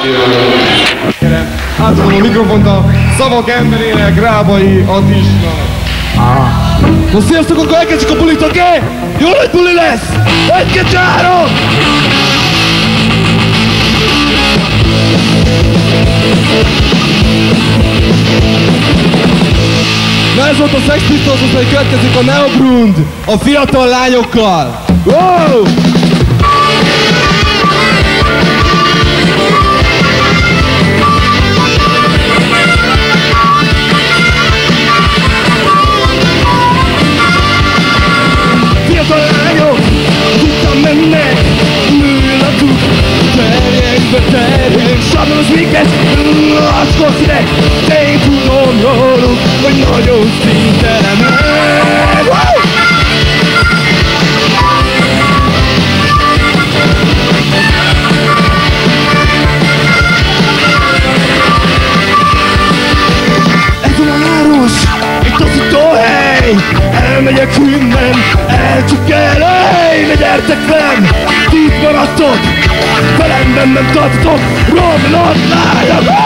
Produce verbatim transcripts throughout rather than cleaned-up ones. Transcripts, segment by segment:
Átadom a mikrofont a szavak emberének, Rábai Attisnak. Na sziasztok, akkor elkezdjük a bulit, oké? Okay? Jó nagy buli lesz! Egy, kettő, három! Na ez volt a Sex Pistols, most pedig következik a Neobrund a fiatal lányokkal. Wow! Fiatal lányok, után mennek, műlatuk, terjengbe terjeng, sablonos minket, acskos ideg, de én tudom róluk, hogy nagyon szintelenek. Ez a város, egy taszítóhely, elmegyek innen, elcsukkelej, ne gyertek velem, ti itt maradtok, felemben nem tartotok, romlott lányok!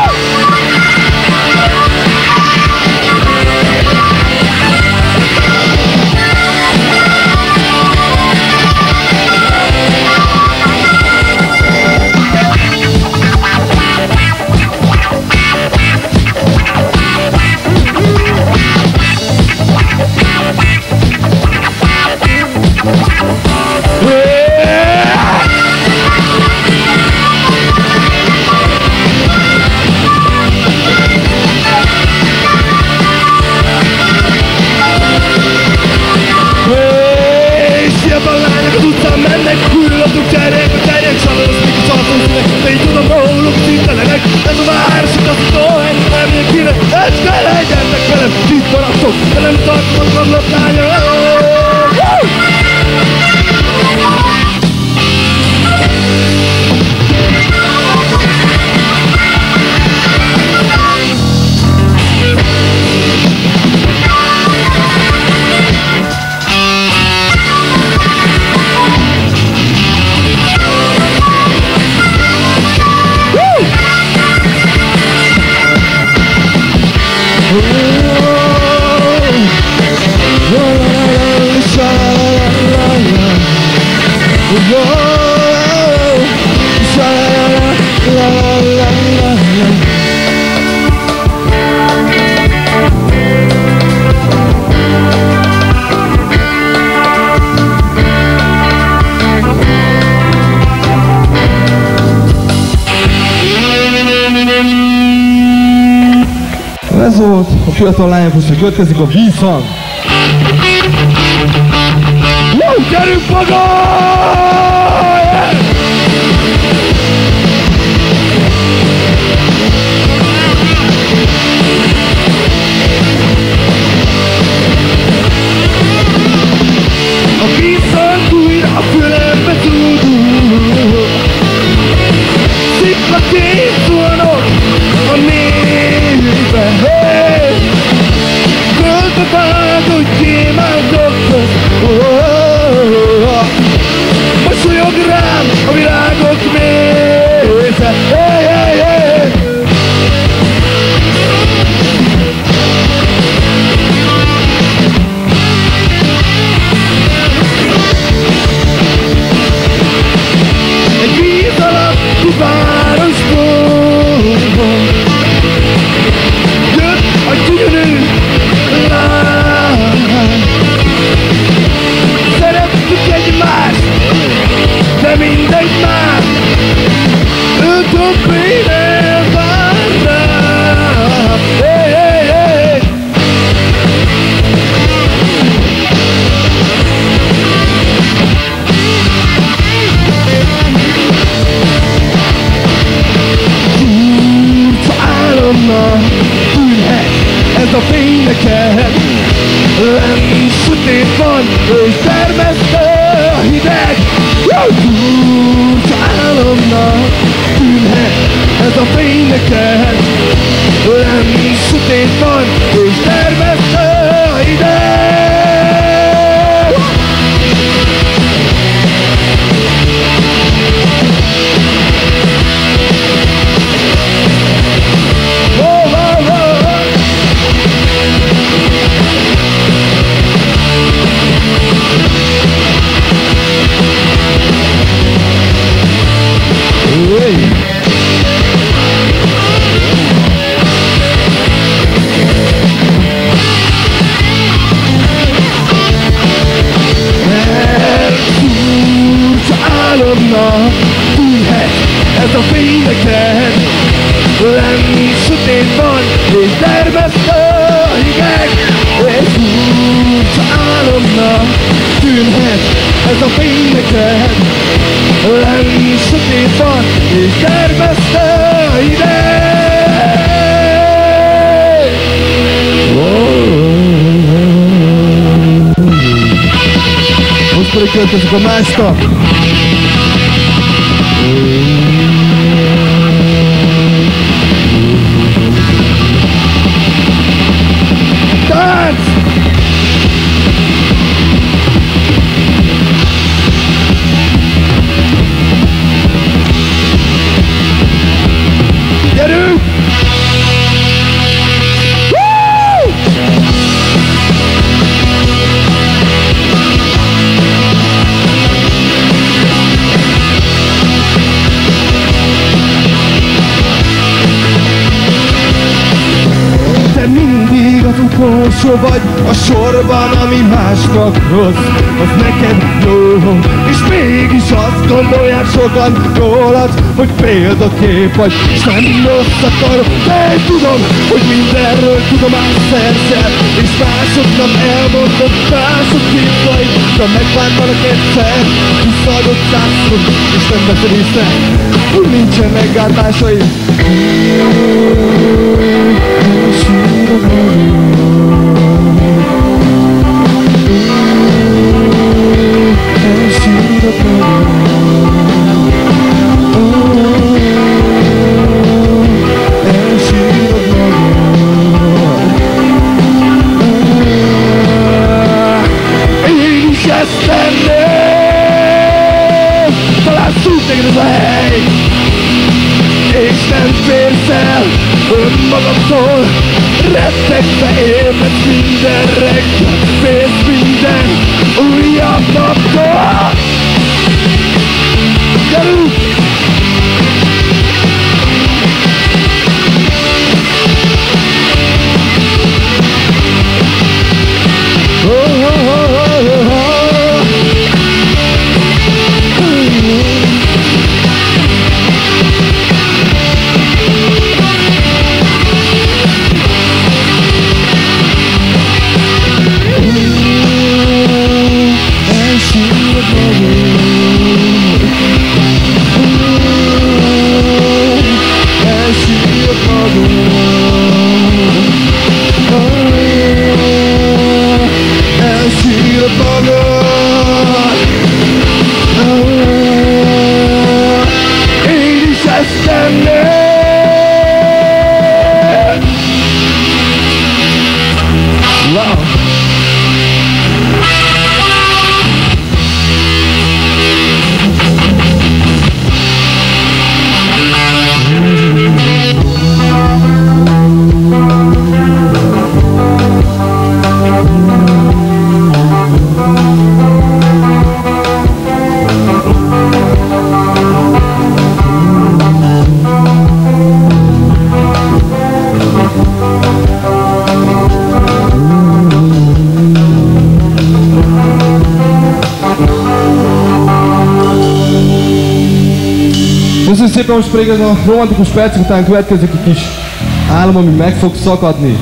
Ez volt a fiatal lányok, most következik a vízhang. Wow, gyerünk maga! A vízhang újra a fülembe zúdul, sziklaként szólnak a névbe. Földbe vágod gyémántokhoz, mosolyog rám a virágok méze. Hey, hey, hey. Egy víz alatti városból jött a gyűrű lány. Szerettük egymást, de mindegy már, ő többé nem vár rám. Hey, hey, hey. Furcsa álomnak tűnhet ez a fény neked, lenni sötét van, és termesztő a hideg. Furcsa álomnak tűnhet ez a fény neked, lenni sötét van, és termesztő a hideg. és termesztő a hideg, és furcsa álomnak tűnhet ez a fény neked. Lenni sötét van, és termesztő a hideg. Most pedig költözik a másnak. Tánc! Gyerünk! Utolsó vagy a sorban, ami másnak rossz, az neked jó. És mégis azt gondolják sokan rólad, hogy példakép vagy, s nem rossz akarok. De én tudom, hogy mindenről tudomást szerzel, és másoknak elmondod másokképp vagy, de megbántanak egyszer, visszaadott százszor, és nem veszed észre, hogy nincsen meggátlásaid. Én is ezt tenném, talán szúrt neked ez a hely, és nem férsz el önmagadtól. Rettegve élhetsz minden reggel, félsz minden újabb naptól. Gyerünk! Oh, oh, oh, oh, oh, oh. Én is ezt tenném. Wow. Köszönöm szépen, most pedig ez a romantikus percek után következik egy kis álom, ami meg fog szakadni.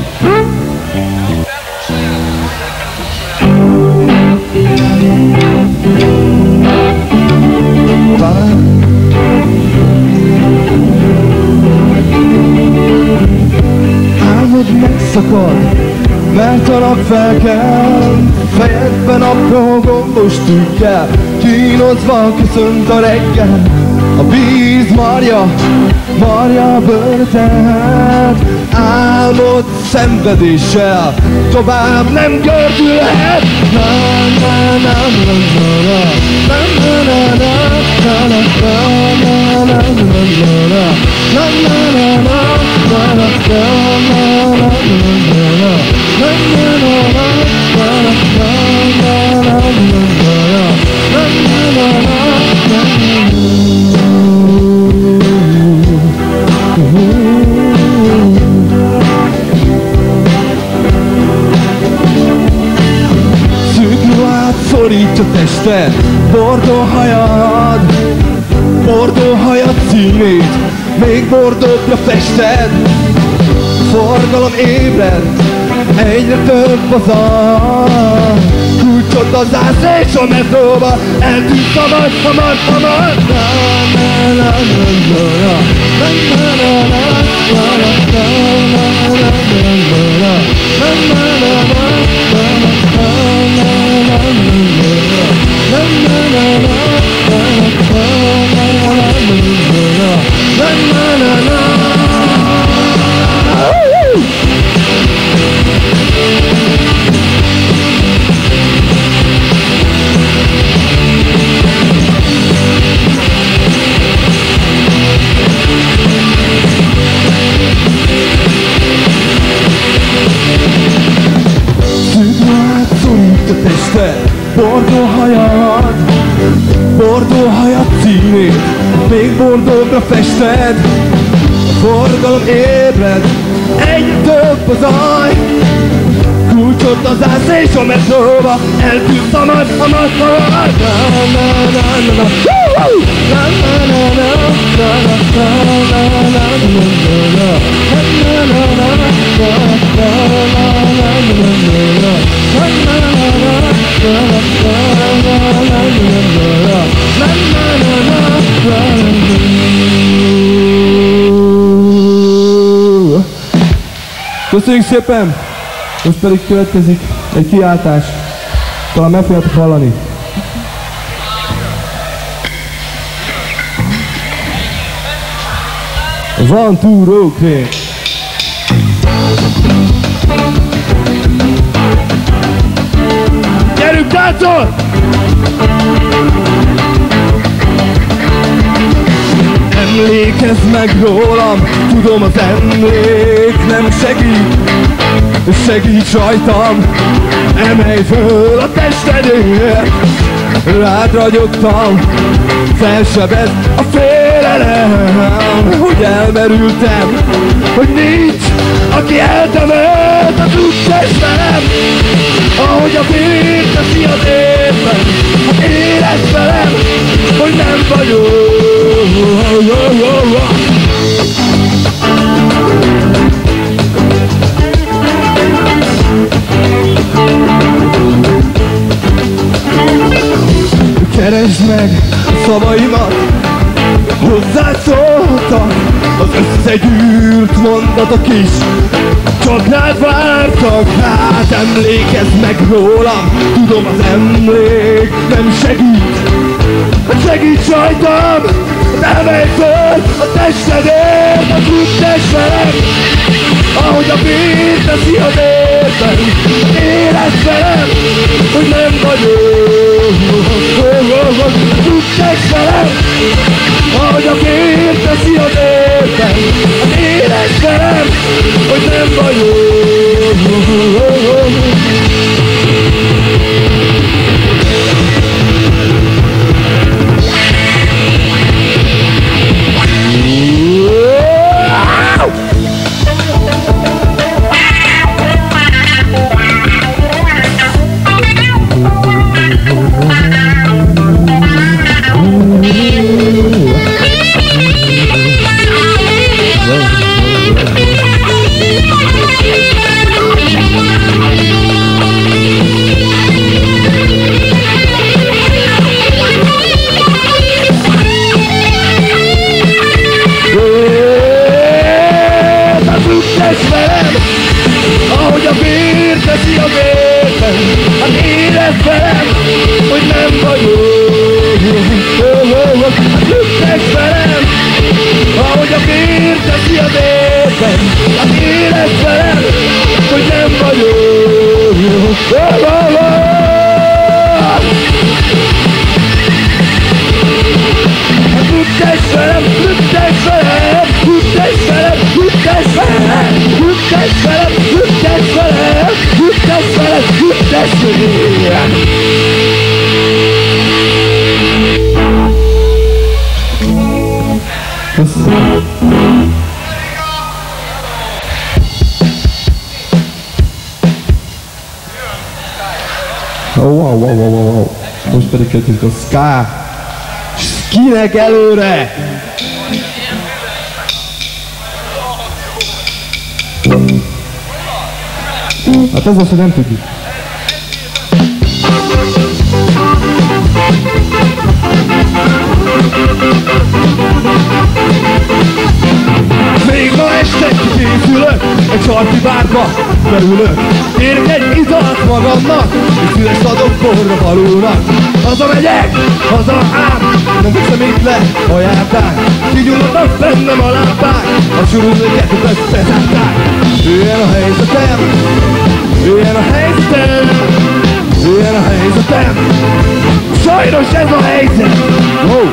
Álmod megszakad, mert a nap felkel, fejedben apró gombos tükkel, kínozva köszönt a reggel. A víz marja, marja börtönhet, álmod szenvedéssel tovább nem gördülhet. Na na na na na na na na na na na na szorítja tested, bordó hajad, bordó hajad színét, még bordóbbra fested. forgalom ébred, egyre több a zaj. Kulcsot az ász és a metróba, eltűnt hamar, hamar, hamar. Bordó hajad, bordó hajad színét még bordógra fested. A forgalom ébred, egyre több a zaj. Kulcsot az ász és a metróba, eltűnt hamar, hamar, hamar. Köszönjük szépen! Most pedig következik egy kiáltás, talán meg fogjátok hallani. One, two, row, crane. Gyerünk, táncol! Emlékezz meg rólam, tudom az emlék nem segít. Segíts rajtam, emelj föl a testedért. Rád ragyogtam, felsebed a félelem, hogy elmerültem, hogy nincs, aki eltemet az úttestem. Ahogy a vér teszi az érben, hát érezd velem, hogy nem vagyok. Keresd meg a szavaimat, hozzád szóltak az összegyűrt mondatok is, csak rád vártak. Hát emlékezz meg rólam, tudom az emlék nem segít. Segíts rajtam, emelj föl a testedért, az úttestem. Ahogy a vér teszi az érben, érezd velem, hogy nem vagyok. Az úttestem. Ahogy a vér teszi az érben, érezd velem, hogy nem vagyok. Ahogy a vér teszi a vérben, hát érezd velem, hogy nem vagyok. Hát lüktess velem, ahogy a vér teszi a vérben, hát érezd velem, hogy nem vagyok. Hát lüktess velem, lüktess velem, lüktess velem, lüktess velem, lüktess velem, lüktess velem, lüktess velem, lüktess velem. Köszönöm. Oh, wow, wow, wow, wow. Most pedig kezdjük a ska. Skinek előre! Hát ez az, hogy nem tudjuk. Még ma este kikészülök, egy sarki bárba belülök. Kérek egy italt magamnak, és szüles adok forra valónak. Hazamegyek, haza ám, nem veszem itt le a járták. Kigyulladnak bennem a lámpák, a surulóket összezárták. Ilyen a helyzetem, ilyen a helyzetem, ilyen a helyzetem. Sajnos ez a helyzet. Oh.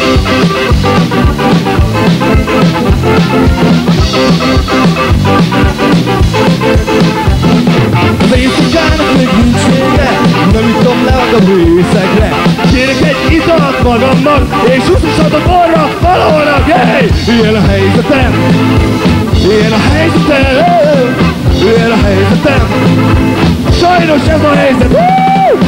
Az éjszakának még nincs vége, nem itom le a részegre. Kérek egy italt magamnak, és úszis adok orra valónak. Hey! Ilyen a helyzetem, ilyen a helyzetem, ilyen a helyzetem. Sajnos ez a helyzet. Woo!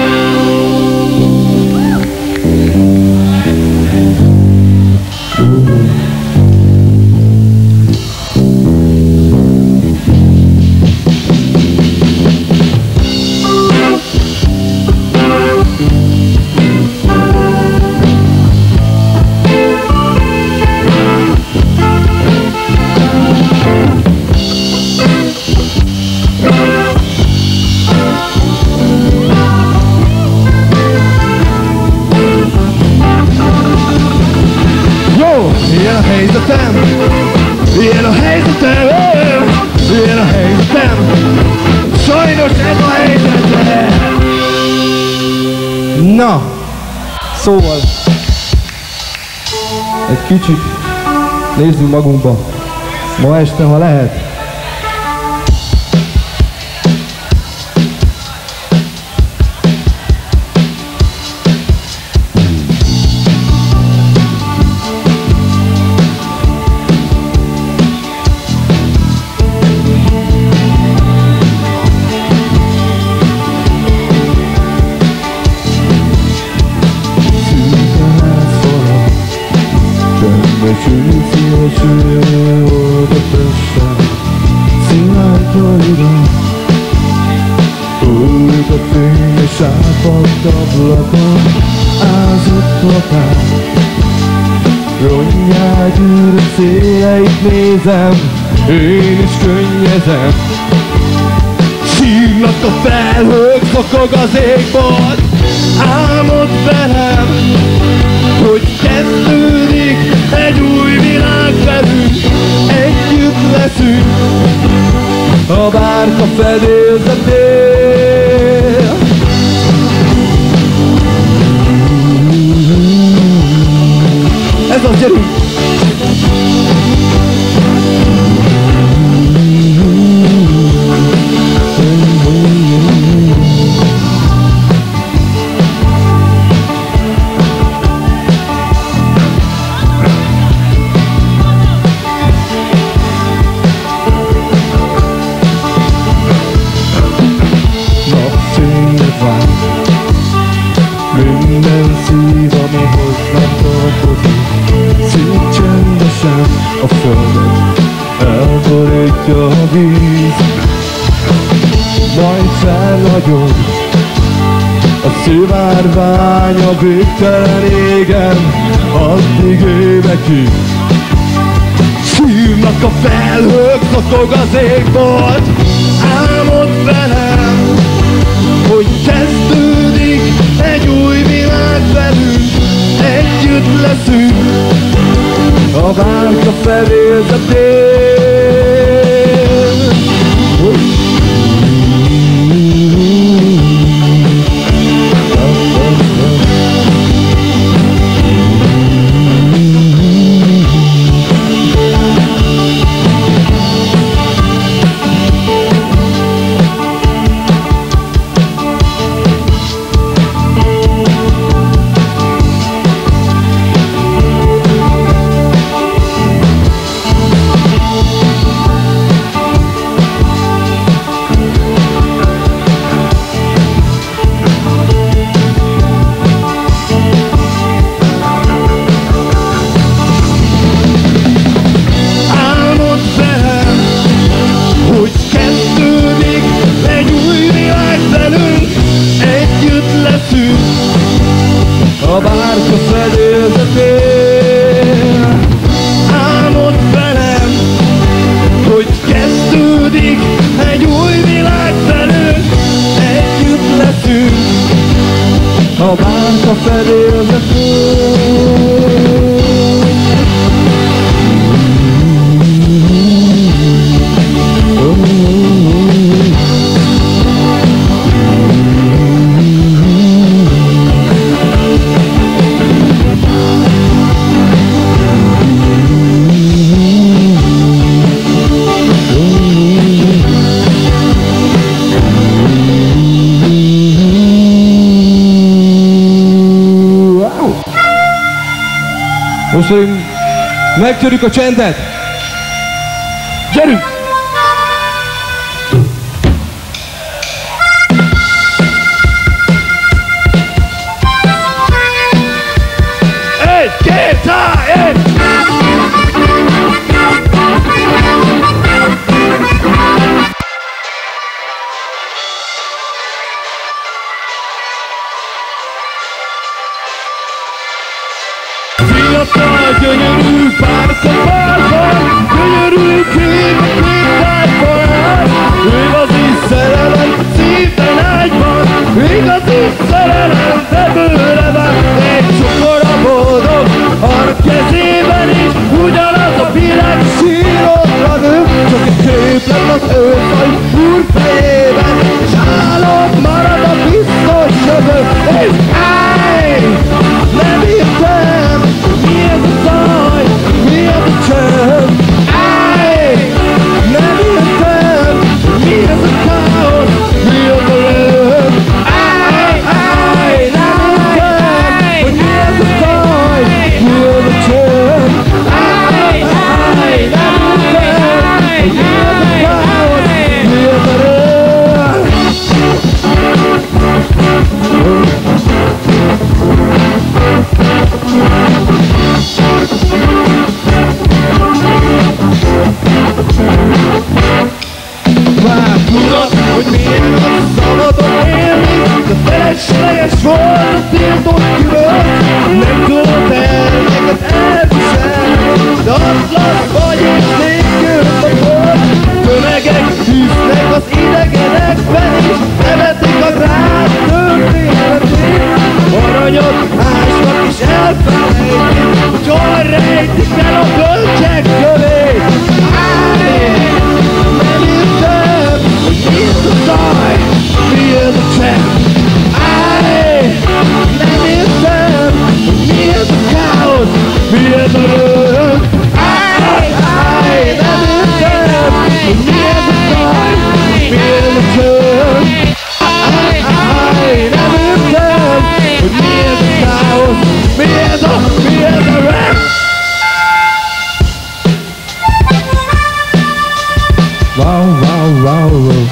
Ilyen a helyzetem, ilyen a helyzetem, ilyen a helyzetem. Sajnos ez a helyzetem. Na, szóval egy kicsit nézzünk magunkba. Ma este, ha lehet. Sápadt ablakon ázott plakát, ronnyá gyűrött széleit nézem, én is könnyezem. Sírnak a felhők, szokog az égbolt, álmod velem, hogy kezdődik egy új világ velünk, együtt leszünk a bárka fedélzetén. Ez az, gyerünk! Napfény van, minden szív, ami hozzám tartozik. Szép csendesen a földet elborítja a víz, majd felnagyod a szivárvány a végtelen égen, addig évekig. Sírnak a felhők, szokog az égbolt, álmod velem, hogy kezdődik egy új világ velünk, együtt leszünk a bárka fedélzetén. a bárka fedélzetén. Álmod velem, hogy kezdődik egy új világ velünk, együtt leszünk a bárka fedélzetén. Most pedig megtörjük a csendet! Gyerünk! Egy, két, há, egy! Fiatal, gyönyörű párka párban, gyönyörű kép a képtájban. Igazi szerelem szívben ágyban, igazi szerelem de bőre van. Egy csokora boldog, a kezében is ugyanaz a világ sírodra nő. Csak egy képlet az őszaj úr fejében, és álom marad a biztos jövő. És állj! Nem értem, mi ez a zaj, mi ez a csönd. Állj! Nem értem, mi ez a káosz, mi az a rönd. Állj! Állj! Nem értem, hogy mi ez a zaj, mi az a csönd. Állj! Állj! Nem értem, hogy mi ez a káosz, mi az a rönd. Már tudod, hogy milyen az szabadon élni, de felesleges volt a tiltott külön. Nem tudod el neked elviselni, de atlasz vagy és nélkül a volt. Tömegek hisznek az idegenekben is, nevetik a rád történetét. Aranyat másnak is elfelejtik, hogy hol rejtik el a bölcsek kövét. Állj! Nem értem, hogy mi ez a zaj, mi ez a csend. Állj! Nem értem, hogy mi ez a káosz, mi ez a rönd. Állj! Állj! Nem értem, hogy mi ez a zaj, mi ez a csend. Állj! Állj! Nem értem, hogy mi ez a káosz, mi ez a, mi ez a rönd. Wow, wow, wow, wow.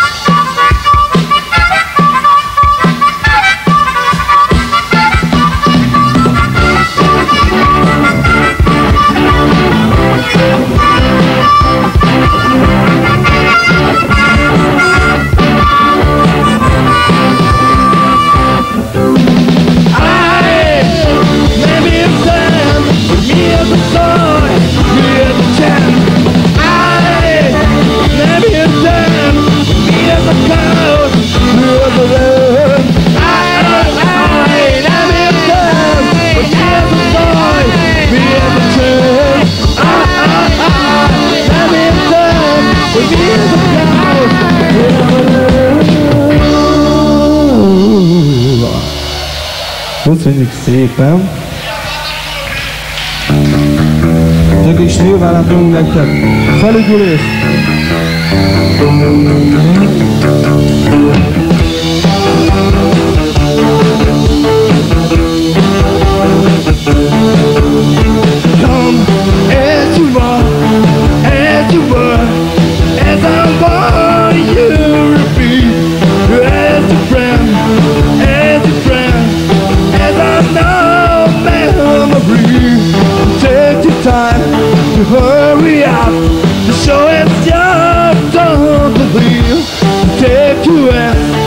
Köszönjük szépen! Csak is nyilván látunk nektek felügyülés! Come as you are, as you were, as I want you to be, as a friend, as a friend, as I know memory. Take your time to hurry up, to show us your don't believe. Take you as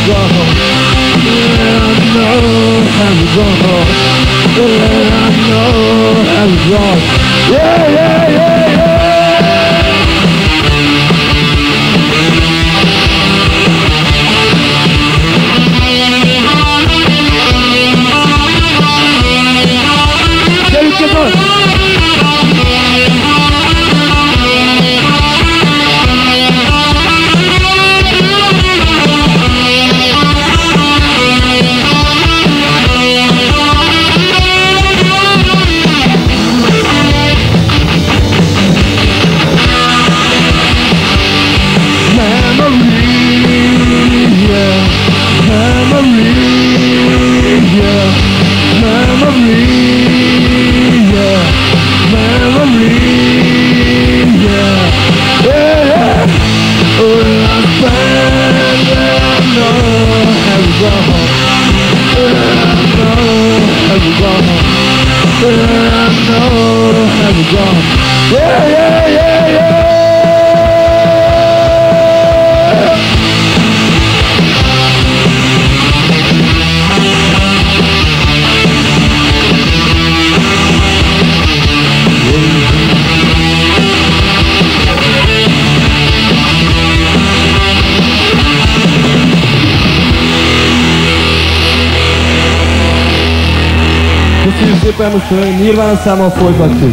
gone. I know how it's gone. I know how it's gone. Yeah, yeah, yeah, yeah. Yeah, yeah, yeah, yeah. Köszönjük szépen, most Nirvana számmal folytatjuk.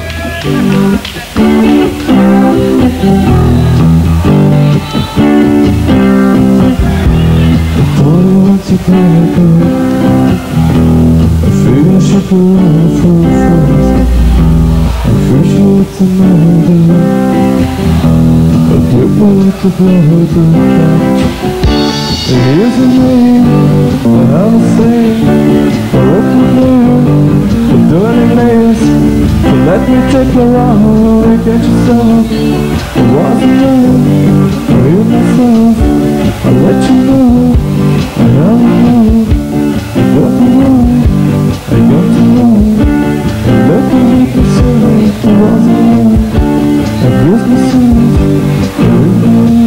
Here's a name, I have a thing, a broken man, a dirty lace. So let me take you around and get yourself. I wasn't there, I hear myself. I'll let you know, I never know. I got to know, I got to know. And let me make myself, I wasn't there. I bruised myself, I really know.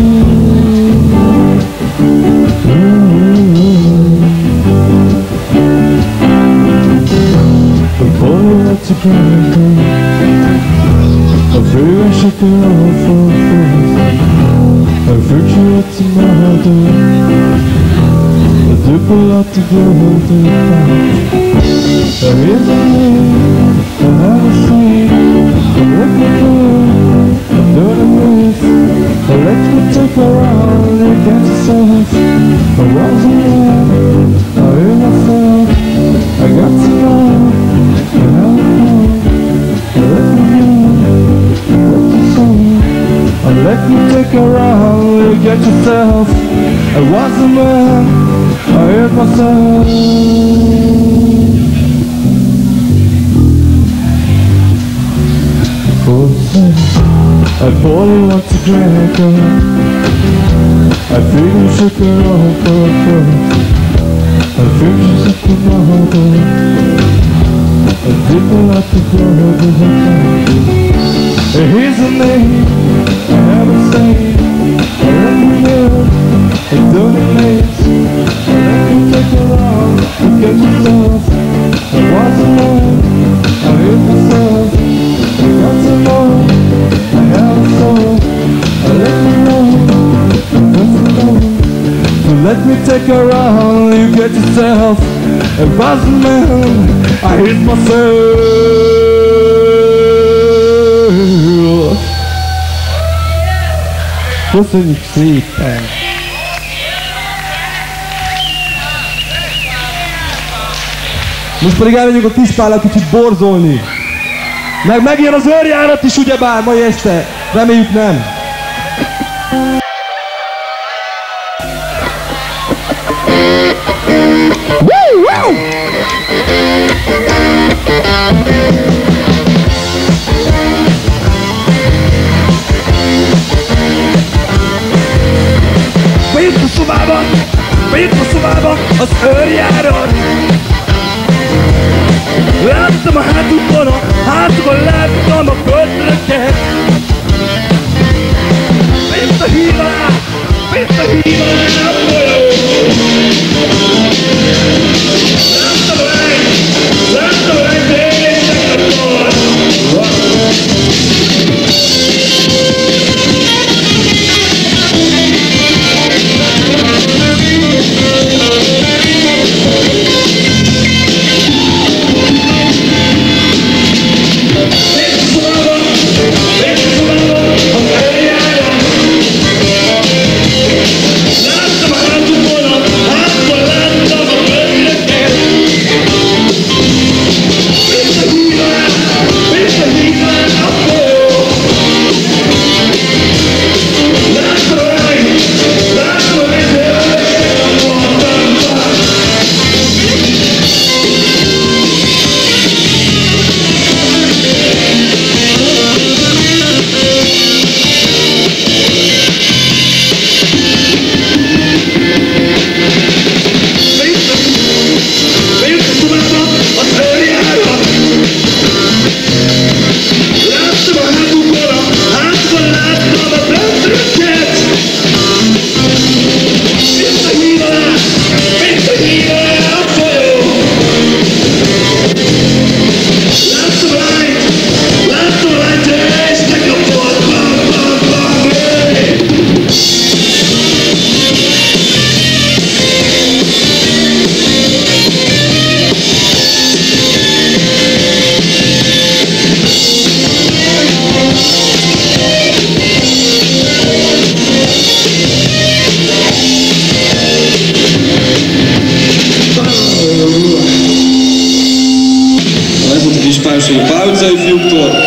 Together, I feel I should go out for a first. I freak you up tomorrow. I dip a lot to go to the top. Here's a name, I have a seat. I let me go, I don't miss. I let me take around and get yourself. I wasn't there, I hear myself. I got to know, I have let me take a round, you get yourself. I was a man, I hurt myself. I bought a lot to drink her. I think you should go on for a first. I think you should come over. I did a lot to go over the time. Here's a name, I haven't seen. I let me live, I don't place. I let me take a round, to get yourself. I was alone, I hit myself. I got to know, I have a soul. I let me know, just alone. So let me take a round, you get yourself. I was a man, I hit myself. Köszönjük szépen! Most pedig elmegyünk a Kispállal kicsit borzolni. Meg megjön az őrjárat is ugyebár mai este. Reméljük nem. Woo, woo! Bejött a szobába, bejött a szobába az őrjárat. Láttam a hátukon, a hátukon láttam a ködröket. Bejött a hív alá, bejött a hív alá, nem folyó. Viktor.